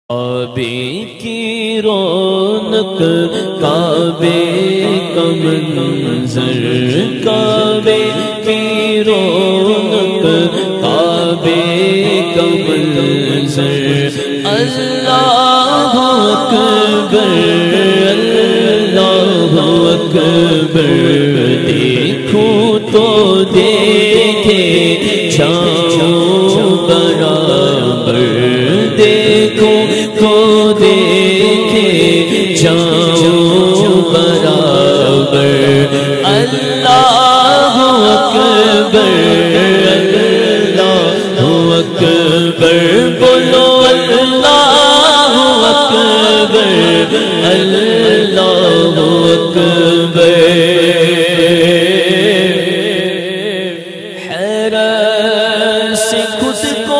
کعبے کی رونق کعبے کا منظر، کعبے کی رونق کعبے کا منظر، اللہ اکبر اللہ اکبر، دیکھوں تو دیکھے جاؤں برابر، دیکھوں تو دیکھے جاؤں برابر، اللہ اکبر اللہ اکبر، بولو اللہ اکبر اللہ اکبر۔ حیرت سے خود کو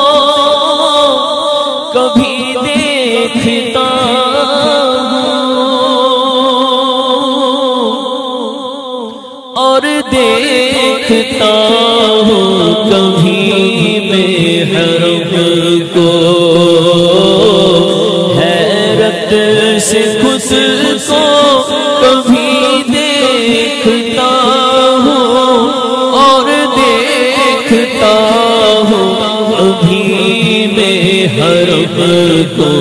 کبھی دیکھتا ہوں اور دیکھتا ہوں کبھی میں حرم کو، حیرت سے خود کو کبھی دیکھتا ہوں اور دیکھتا ہوں کبھی میں حرم کو،